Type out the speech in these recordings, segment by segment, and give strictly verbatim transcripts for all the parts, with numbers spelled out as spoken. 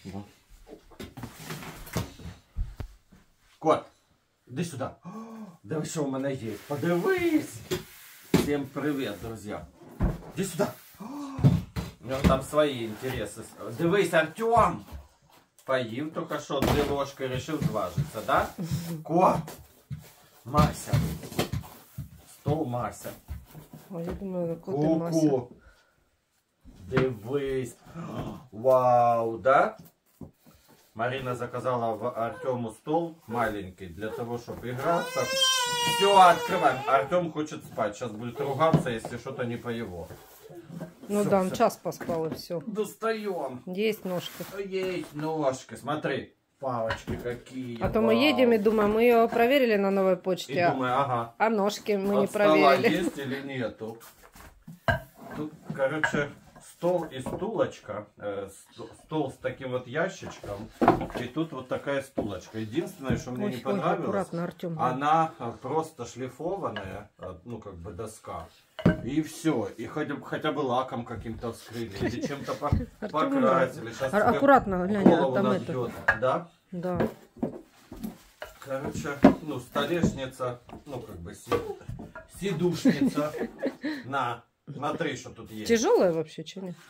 Кот, иди сюда. Да что у меня есть? Подивись. Всем привет, друзья. Иди сюда. У него там свои интересы. Дивись, Артем. Поел только что две ложки, решил зважиться, да? Кот. Мася. Стол Мася. Ой, я думаю, кот и Мася. Ку-ку. Дивись. Вау, да? Марина заказала в Артему стол маленький, для того, чтобы играться. Все, открываем. Артем хочет спать. Сейчас будет ругаться, если что-то не по его. Ну Всё, да, он всё. час поспал и все. Достаем. Есть ножка. Есть ножки. Смотри, палочки какие. А то мы Вау. едем и думаем, мы ее проверили на новой И почте, а- думаю, ага. а ножки мы не От стола проверили. есть или нету. Тут, короче, стол и стулочка. э, ст- стол с таким вот ящичком. И тут вот такая стулочка. Единственное, что мне Ой, не ой, понравилось, аккуратно, Артем. она а, просто шлифованная, а, ну как бы доска. И все. И хотя, бы- хотя бы лаком каким-то вскрыли. Или чем-то по- Артему покрасили. Сейчас А- аккуратно, глянь, голову там набьет. Да? Да. Короче, ну, столешница, ну, как бы, си... сидушница. На, смотри, что тут есть. Тяжелая вообще, че нет?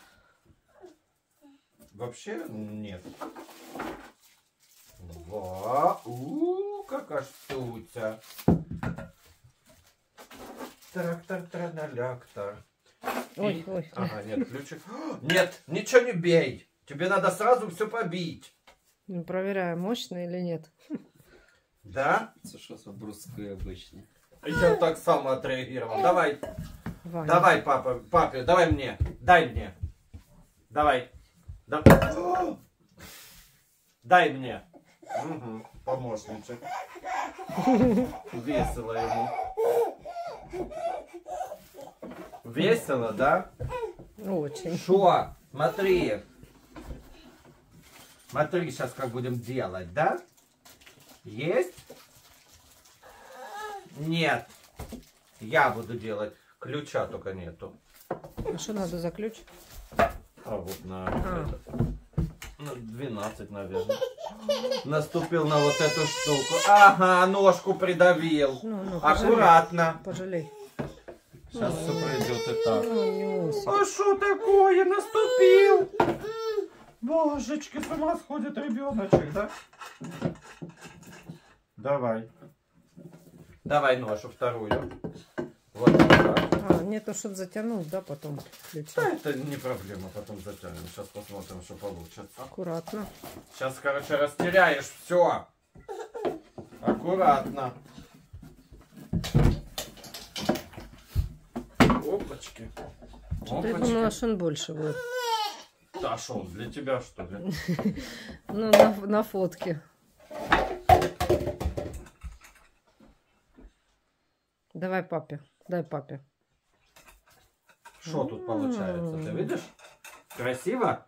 Вообще нет. Ва, у, какая штука. Трактор-традаляктор. Ой, ой, ой. Ага, нет, ключик. Нет, ничего не бей. Тебе надо сразу все побить. Ну, проверяем, мощно или нет. Да? Це що за бруски обичні? Я так само отреагировал. Давай. Ваня. Давай, папа, папе, давай мне. Дай мне. Давай. Да- Дай мне. Угу, помощничек. Весело ему. Весело, да? Очень. Шо? Смотри. Смотри, сейчас как будем делать, да? Есть? Нет. Я буду делать. Ключа только нету. А что надо за ключ? А вот на, А. этот, на двенадцать, наверное. Наступил на вот эту штуку. Ага, ножку придавил. Ну, ну, пожалей. Аккуратно. Пожалей. Сейчас все пройдет и так. Ну, Нюся. А что такое? Наступил. Божечки, с ума сходит ребеночек, да? Давай. Давай ношу вторую. Вот так. А, нет, ну чтобы затянуть, да, потом ключ. Да, это не проблема, потом затянем. Сейчас посмотрим, что получится. Аккуратно. Сейчас, короче, растеряешь все. Аккуратно. Опачки. Ты думала, что он больше будет. Да, что он, для тебя, что ли? Ну, на, на фотке. Давай папе. Дай папе. Что тут получается, ты видишь? Красиво?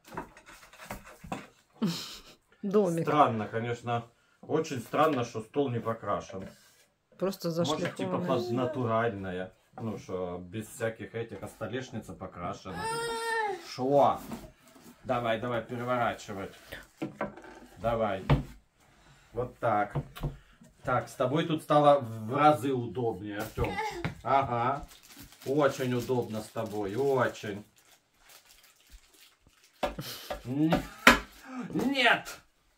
Домик. Странно, конечно. Очень странно, что стол не покрашен. Просто Может, типа зашлифованный. под- натуральная. Ну что, без всяких этих, а столешница покрашена. Шо? Давай, давай, переворачивать. Давай. Вот так. Так, с тобой тут стало в разы удобнее, Артем. Ага. Очень удобно с тобой, очень. Н- Нет!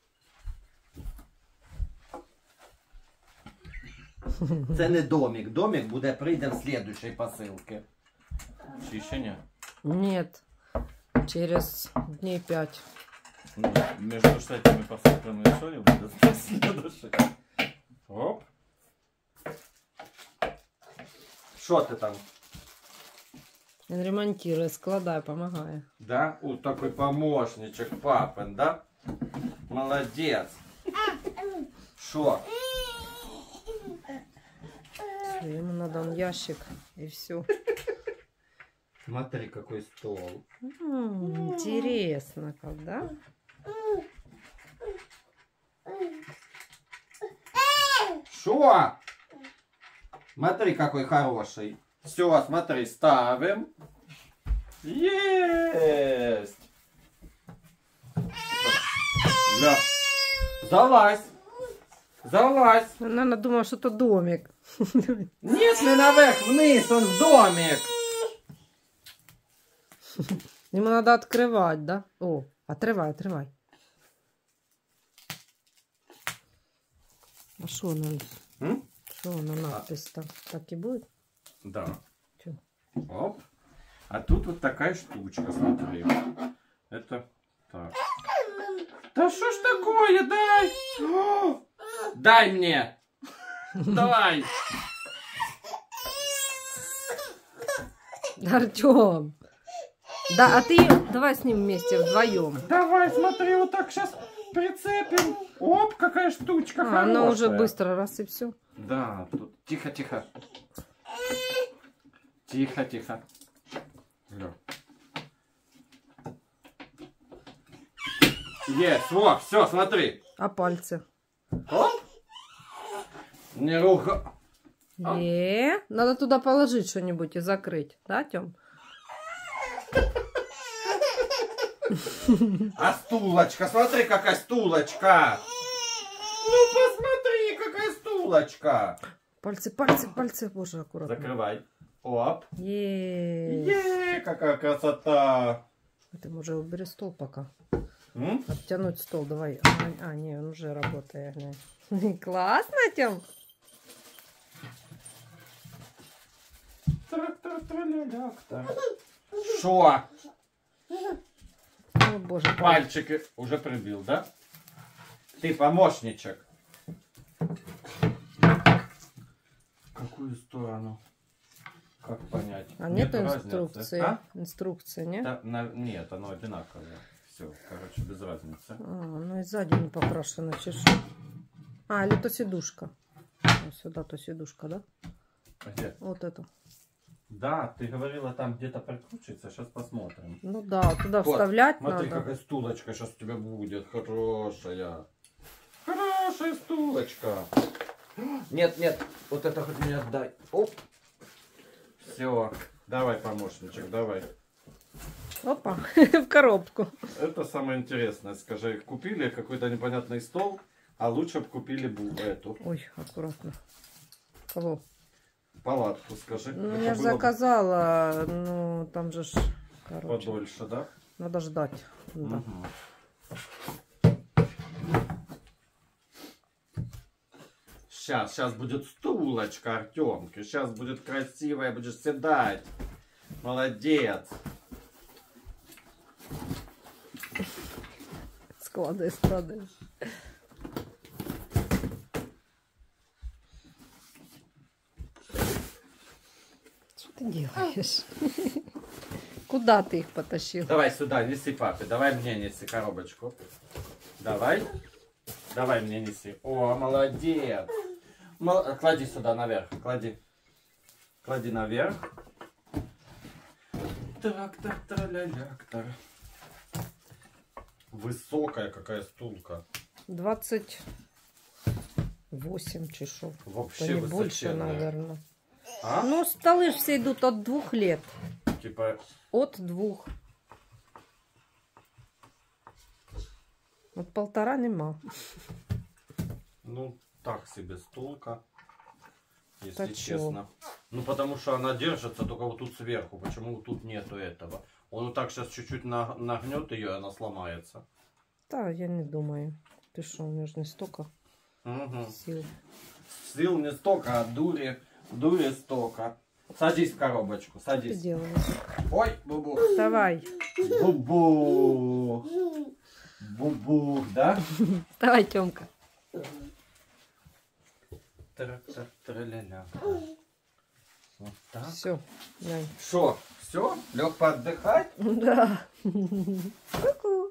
Це не домик. Домик буде прийде в слідуючій посилці. Чи ще ні? Нет. Через дней пять. Ну, между этими посылками еще не будет следующий. Оп. Что ты там? Он ремонтирует, складай, помогай. Да? У, такой помощничек папин, да? Молодец. Шо? Ему надо он ящик и все. Смотри, какой стол. Интересно, как, да? Шо? Смотри, какой хороший. Все, смотри, ставим. Есть! Да. Залазь. Залазь. Она думала, что это домик. Нет, не наверх, вниз, он в домик. Ему надо открывать, да? О, отрывай, отрывай. А что оно? М? Что оно надпись-то? Так и будет? Да. Чё? Оп. А тут вот такая штучка, смотри. Это так. Да что ж такое, дай! О! Дай мне! Давай! Артем! Да, а ты давай с ним вместе вдвоем. Давай, смотри, вот так сейчас прицепим. Оп, какая штучка А, хорошая. она уже быстро раз и все. Да, тут тихо, тихо. Тихо, тихо. Лё. Есть, вот, все, смотри. А пальцы? Оп. Не руха. Е, надо туда положить что-нибудь и закрыть, да, Тём? А стулочка, смотри, какая стулочка. Ну, посмотри, какая стулочка. Пальцы, пальцы, пальцы, боже, аккуратно. Закрывай. Оп. Е, Е, какая красота. ты уже убери стол пока. М? Оттянуть стол, давай. А, а, не, он уже работает. глянь. Классно, Тём. Шо? О, боже, Пальчики уже прибил, да? Ты помощничек. В какую сторону? Как понять? А нет Нету инструкции? разницы. А? Инструкции, нет? Да, на- нет, оно одинаковое. Все, короче, без разницы. А, ну и сзади не покрашено чешу. А, или то сидушка. Вот сюда то сидушка, да? Где? Вот это. Да, ты говорила, там где-то прикручивается. Сейчас посмотрим. Ну да, туда Вот, вставлять смотри, надо. какая стулочка сейчас у тебя будет. Хорошая. Хорошая стулочка. Нет, нет, вот это хоть мне отдай. Оп. Все, давай, помощничек, давай. Опа, в коробку. Это самое интересное. Скажи, купили какой-то непонятный стол, а лучше бы купили бы эту Ой, аккуратно. Кого? палатку, скажи. Ну, Это я же было бы заказала, ну, там же ж, короче, подольше, да? надо ждать. Да. Мгм. Сейчас, сейчас будет стулочка, Артемки. Сейчас будет красивая, будешь седать. Молодец. Складывай, складывай. Что ты делаешь? Куда ты их потащил? Давай сюда, неси папе. Давай мне неси коробочку. Давай. Давай мне неси. О, молодец. Мол- Клади сюда наверх. Клади. Клади наверх. Трактор, траля-ляктор. Высокая какая стулка. двадцать восемь часов. Вообще То не больше, высоченная. наверное. А? Ну, столы ж все идут от двух лет. Типа, От двух. От полтора нема. ну, так себе стулка. Если Так честно. Ну, потому что она держится только вот тут сверху. Почему вот тут нету этого? Он вот так сейчас чуть-чуть на- нагнет ее, и она сломается. Да, я не думаю. Ты что, у меня же не столько Угу. сил. Сил не столько, а дури, дури столько. Садись в коробочку, Что ты садись. делаешь? Ой, бубу. Давай. Бубу. Бубу, да? Давай, Тёмка. Трактор, траля-ля. Вот так. Все. Шо, все? Лег поотдыхать? Да. Ку-ку.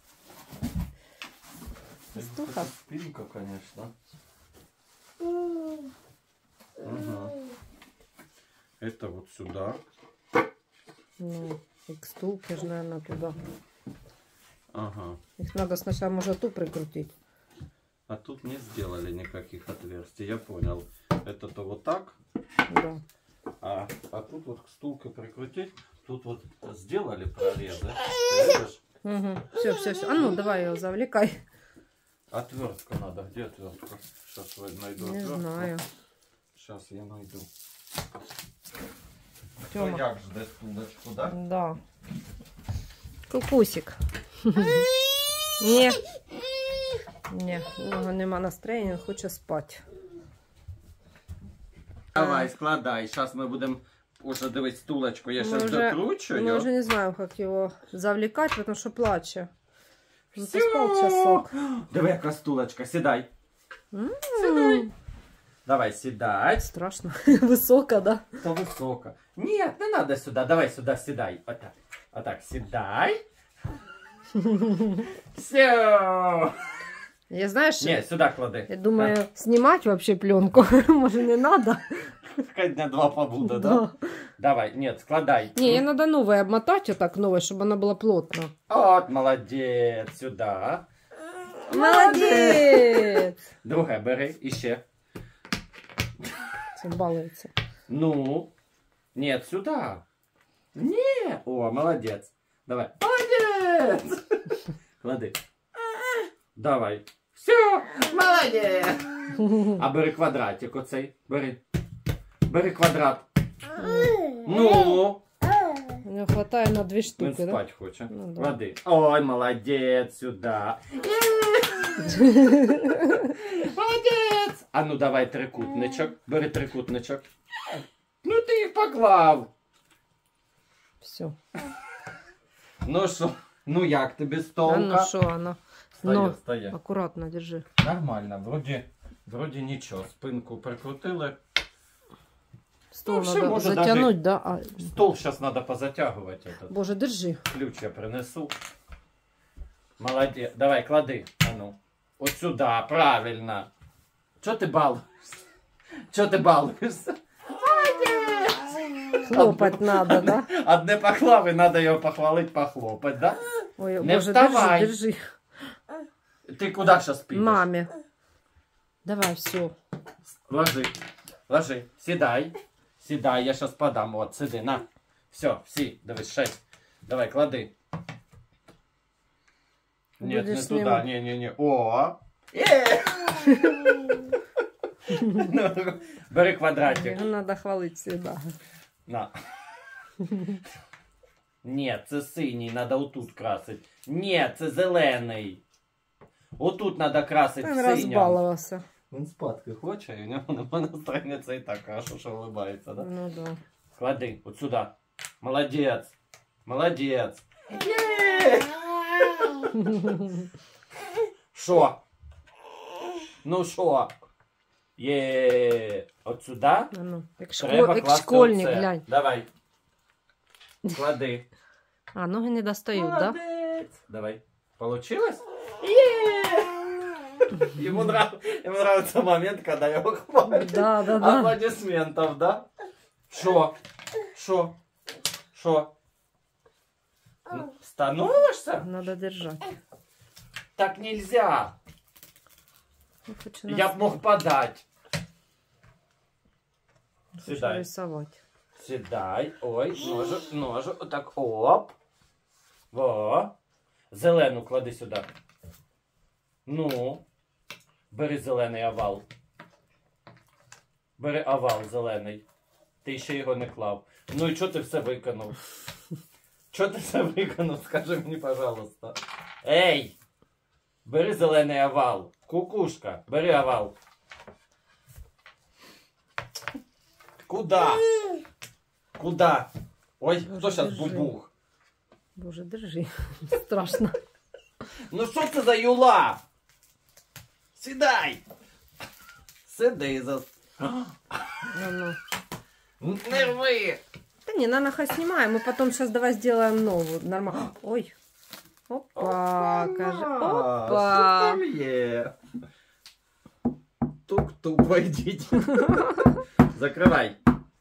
Стуха. Это спинка, конечно. Угу. Это вот сюда. Ну, и к стулке же, наверное, туда. Ага. Их надо сначала, может, ту прикрутить. А тут не сделали никаких отверстий, я понял. Это-то вот так, Да. а, а тут вот к стулке прикрутить. Тут вот сделали прорезы. Ты видишь? Угу. Все, все, все. А ну, давай его завлекай. Отвертка надо. Где отвертка? Сейчас найду Не отвертку. знаю. Сейчас я найду. Тёма. Ну, як ж десь стулочку, да? Да. Кукусик. Ні. Ні, у нього нема настроєння, він хоче спати. Давай, складай. Сейчас мы будем уже дивись стулочку. Я Мы сейчас уже- докручиваю. Мы уже не знаем, как его завлекать, потому что плаче. Он Всё. поспал часок. Диви, яка стулочка. Сідай. М, Давай, сідай. Страшно. Высоко, да? Та висока. Нет, не надо сюда. Давай сюда, сідай. Отак. Отак, сідай. Все. Я, знаешь, Ні, сюди клади. я думаю, снимать вообще пленку, может, не надо? Хай дня два побуде, да? Давай, нет, складай. Не, ее надо новое обмотать, вот так новое, чтобы она была плотно. От, молодець, сюди. Молодец! Друге бери, іще. Все балуется. Ну. Нет, сюда. Не. О, молодец. Давай. Молодец. Клади. Давай. Все. Молодец. А бери квадратик оцей. Бери. Бери квадрат. Ну. У него хватает на две Він штуки, да? спать хоче. Ну, да. Клади. Ой, молодец, сюда. Молодець! А ну давай трикутничок. Бери трикутничок. Ну ти їх поклав. Все. Ну що? Ну як тобі А ну столка? что она? Стає, Ну, стає. аккуратно держи. Нормально, вроді, вроді нічого. Спинку прикрутили. Стол Ну, вообще надо можно затянуть, да? А, Стол зараз треба позатягувати. Этот. Боже, держи. Ключ я принесу. Молодець. Давай, клади. А ну. От сюди, правильно. Чого ти балуєшся? Чого ти балуєшся? Хлопать надо, да? Одне поклав і треба його похвалити, похлопати, да? Ой, Не Боже, вставай. держи, держи. Ти куди зараз підеш? Маме. Давай, все. Ложи, ложи, сідай. Сідай, я зараз подам. От, сиди, на. Все, всі, дивись, шесть. Давай, клади. Ні, не Будеш туди, ним- ні, ні, ні. О! Є! Ну, бери квадратик. Його надо хвалить всегда. На. Ні, це синій, треба отут красити. Ні, це зелений. Отут треба красити Він синім. розбалувався. Він спадки хоче, і у нього нема настроєння, це і так хорошо, що улыбається, да? Ну да. Клади, от сюди. Молодець. Молодець. Є! Що? Ну що? Є. От сюди. А ну, як, Треба школ... як класти школьник, оце. глянь. Давай. Клади. А, ноги не достають, да? Молодець. Давай. Получилось? Є! Ему, нрав... Ему нравится момент, когда его хвалят. Да, да, да. Аплодисментов, да? Шо? Шо? Шо? Ну, становишься? Надо держать. Так нельзя. Я хочу Я б мог подать. хочу Сідай. рисовать. Сідай. Ой, ножик, ножик. Отак, оп. Во. Зелену клади сюди. Ну. Бери зелений овал. Бери овал зелений. Ти ще його не клав. Ну і чого ти все виконав? Чого ти все виконав? Скажи мені, пожалуйста. Ей! Бери зелений овал. Кукушка, бери овал. Куда? Куда? Ой, Боже, хто зараз держи. бубух? Боже, держи. Страшно. Ну що це за юла? Сідай! Сиди за... Ну, ну. Не рви! Да не, на нахай снимаем. Мы потом сейчас давай сделаем новую. Нормально. Ой. Опа, каже. Що Опа. там є? Тук-тук, войдіть. Закривай.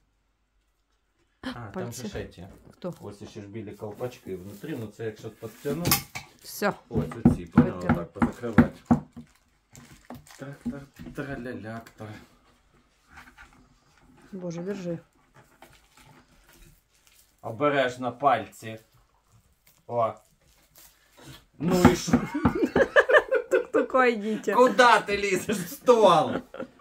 А, там Пальці. же ж эти. Кто? Ось ще ж білі колпачки внутрі, ну це якщо підтягну. Все. Ось оці, поняла, Витягну. так позакривати. Так, так, траляляк, так. Боже, держи. Обережно пальці. О. Ну і що? Тук-тук Только идите. Куда ты лезешь в стол?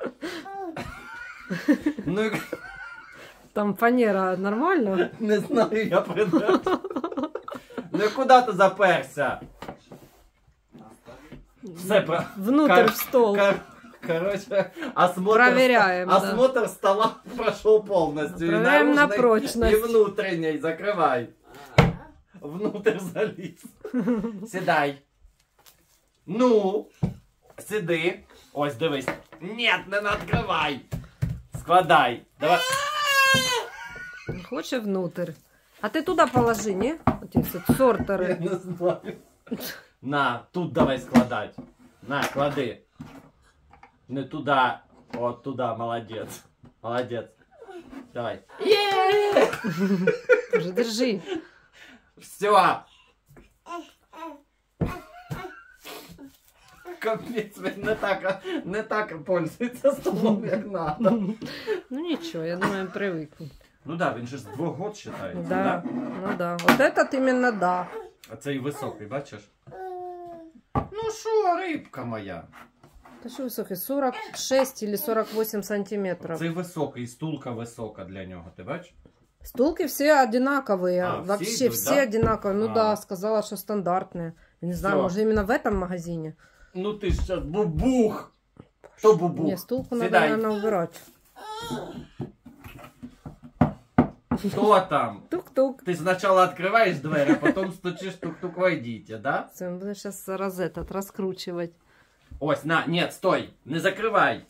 Ну, и- Там фанера нормально? не знаю, я придав. Ну і куди ти заперся? Все, про... Внутрь Кор- в стол. кор- Короче, осмотр, Проверяем, ста- да. осмотр стола прошел полностью. И Проверяем на наружный, прочность. И внутренний. Закрывай. Внутрь залез. Сідай. Ну, сиди. Ось, дивись. Нет, не відкривай. Складай. Давай. Хоче внутрь. А ти туди положи, ні? Оті всі Я сортери. не знаю. На, тут давай складать. На, клади. Не туда. Вот туда, молодец. Молодец. Давай. Є! Вже держи. Все. Капець, він не так, не так пользується столом, як надо. Ну нічого, я думаю, привикну. Ну да, він же з двох год считається. Да, ну да. Вот этот именно да. А цей високий, бачиш? Ну що, рибка моя? Та що високий? сорок шесть или сорок восемь сантиметров. Цей високий, стулка висока для нього, ти бачиш? Стулки все одинаковые. А, все Вообще идут, все да? одинаковые. Ну А. да, сказала, что стандартные. Я не знаю, Всё. может именно в этом магазине. Ну ти ж сейчас бубух. Хто бубух? Не, стулку надо, Сідай. наверное, убирать. Хто там? Тук-тук. Ти спочатку відкриваєш двері, а потім стучиш тук-тук, войдите, да? Все, он будет сейчас раз этот раскручивать. Ось, на, нет, стой, не закривай.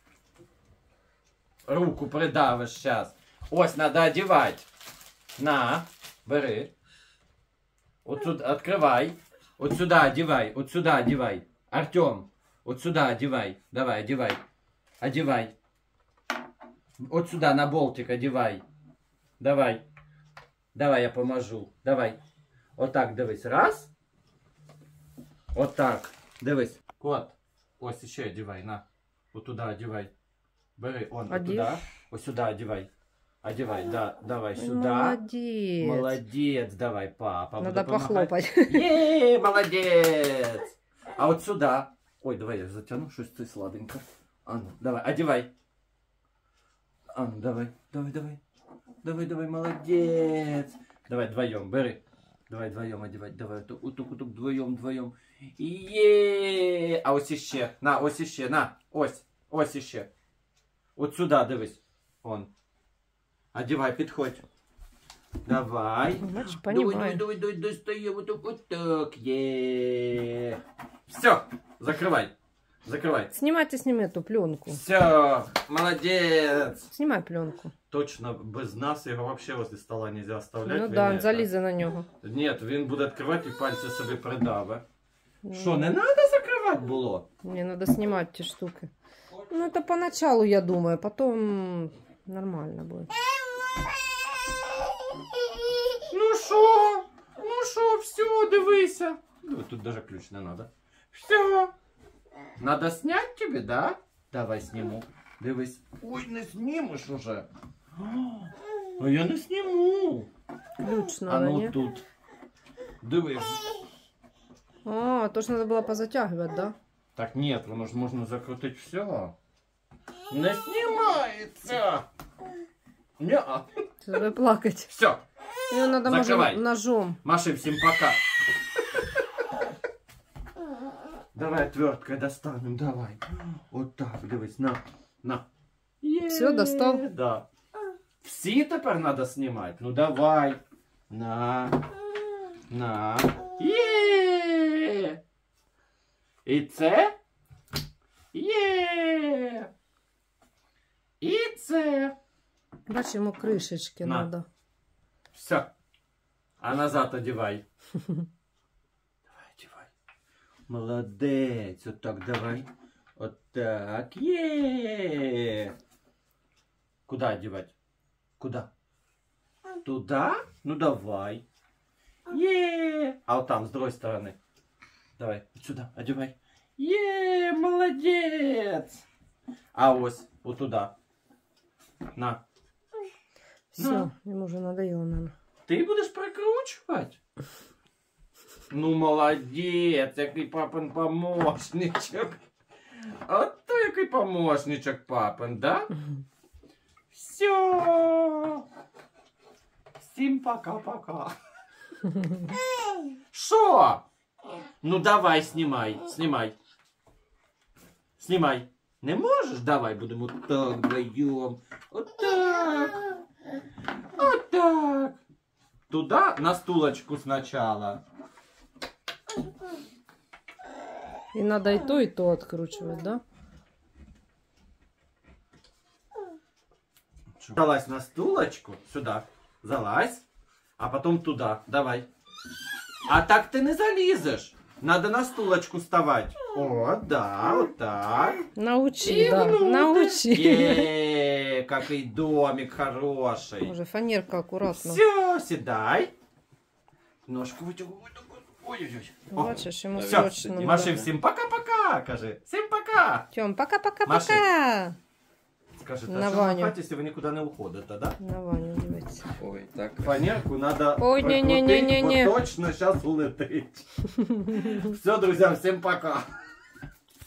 Руку придавиш сейчас. Ось, надо одевать. На, бери. Вот сюда, открывай. Вот сюда одевай, вот сюда одевай. Артем, вот сюда одевай. Давай, одевай. Одевай. Вот сюда на болтик одевай. Давай. Давай, я поможу. Давай. Вот так, дивись. Раз. Вот так. Дивись. Кот. Ось ще одевай, на. Вот туда одевай. Бери, он, вот Одев. туда. Вот сюда одевай. Одевай, да, давай сюда. Молодец. Молодец, давай, папа. Надо буду помогать. похлопать. Є, молодец. А вот сюда. Ой, давай я затяну, щось ты сладенько. А ну, давай, одевай. А ну, давай, давай, давай. Давай, давай, молодец. Давай, вдвоем, бери. Давай вдвоем одевать, давай, утук, утук, утук, вдвоем, вдвоем. Є. А ось іще, на, ось іще, на, ось, ось іще. От сюди, дивись. Он. Одевай, підходь. Давай. Значит, Давай, понимаю. давай, давай, достаем, вот так, вот так, е. Все, закрывай, закрывай. Снимай ты сними эту пленку. Все, молодец. Снимай пленку. Точно, без нас його вообще возле стола нельзя оставлять. Ну він да, это- залізе на нього. Нет, він буде відкривати і пальці собі придаве. Ну, Що, не треба закривати було? Мне надо снимать эти штуки. Ну, это поначалу, я думаю, потом нормально будет. Ну що? Ну що, все, дивися. Ну, тут даже ключ не надо. Все. Надо снять тебе, да? Давай сниму. Дивись. Ой, не снимеш уже. А я не сниму. Ключ А надо, ну не? тут. Дивись. А, то, что надо было позатягивать, да? Так нет, воно ж можна закрутити все. Не знімається. Ня. Сейчас буду плакать. Все. Ее надо, Закрывай. может, ножом. Маши, всем пока. Давай отверткой достанем, давай. Вот так, дивись, на, на. Всё, достал? Да. Всі тепер надо снимать. Ну давай. На. На. Є. І це? Є. І це. Бачиш, ему крышечки На. надо. Все. А назад одевай. Давай, одевай. Молодец. Вот так давай. Вот так. Е. Куда одевать? Куда? Туда? Ну давай. Е. А вот там, с другой стороны. Давай, вот сюда, одевай. Е, молодец. А ось, вот туда. На. Все, Ну. ему уже надоело, наверное. Ты будешь прокручивать? Ну, молодець, який папин помощничок. От то який помощничок папин, да? Все. Всім пока-пока. Шо? Ну давай, снимай, снимай. Снимай. Не можеш? Давай будемо так вдвоєм. Вот так. Вот так. Туда на стулочку сначала. И надо и то, и то откручивать, да? Залазь на стулочку, сюда, залазь, а потом туда, давай. А так ты не залезешь. Надо на стулочку вставать. О, да, вот так. Научи, И да, внутрь. научи. Е, какой домик хороший. Уже фанерка аккуратно. Все, седай. Ножку вытягивай. Ой-ой-ой. О, Бачиш, ему все, срочно. Маши, всем пока-пока, кажи. Всем пока. Тём, пока-пока-пока. Маши. Скажи, На а що Ваню. на хаті, якщо ви нікуди не уходите, да? На Ваню дивиться. Ой, так. Фанерку надо Ой, не-не-не-не-не. прикрутить, бо точно сейчас улетить. Все, друзья, всем пока.